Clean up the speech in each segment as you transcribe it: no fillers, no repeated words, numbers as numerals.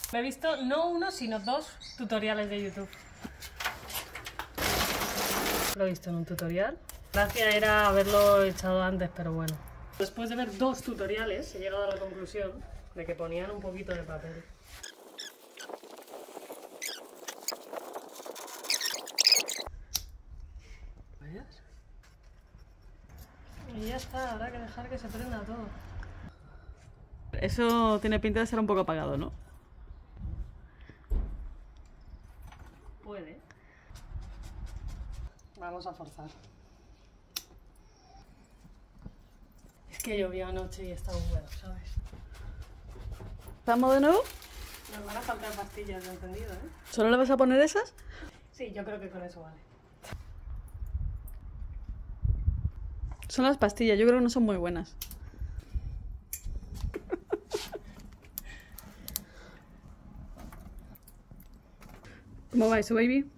Me he visto no uno, sino 2 tutoriales de YouTube. Lo he visto en un tutorial. La gracia era haberlo echado antes, pero bueno. Después de ver 2 tutoriales, he llegado a la conclusión de que ponían un poquito de papel. ¿Ves? Y ya está, habrá que dejar que se prenda todo. Eso tiene pinta de ser un poco apagado, ¿no? Puede. Vamos a forzar. Es que llovió anoche y está húmedo, ¿sabes? ¿Vamos de nuevo? Nos van a faltar pastillas de encendido, ¿eh? ¿Solo le vas a poner esas? Sí, yo creo que con eso vale. Son las pastillas, yo creo que no son muy buenas. ¿Cómo va eso, baby?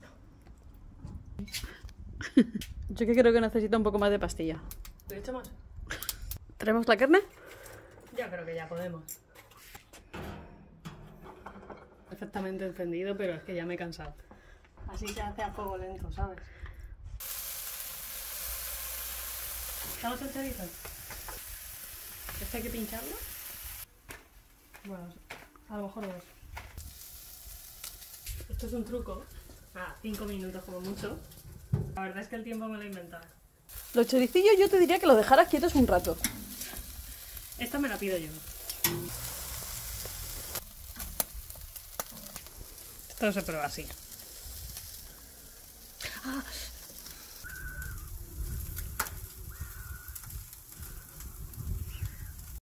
Yo que creo que necesito un poco más de pastilla. ¿Lo he hecho más? ¿Traemos la carne? Yo creo que ya podemos. Perfectamente encendido, pero es que ya me he cansado. Así se hace a fuego lento, ¿sabes? ¿Estamos el chorizo? ¿Este hay que pincharlo? Bueno, a lo mejor no es. Esto es un truco. 5 minutos como mucho. La verdad es que el tiempo me lo he inventado. Los choricillos yo te diría que los dejaras quietos un rato. Esta me la pido yo. Esto no se prueba así.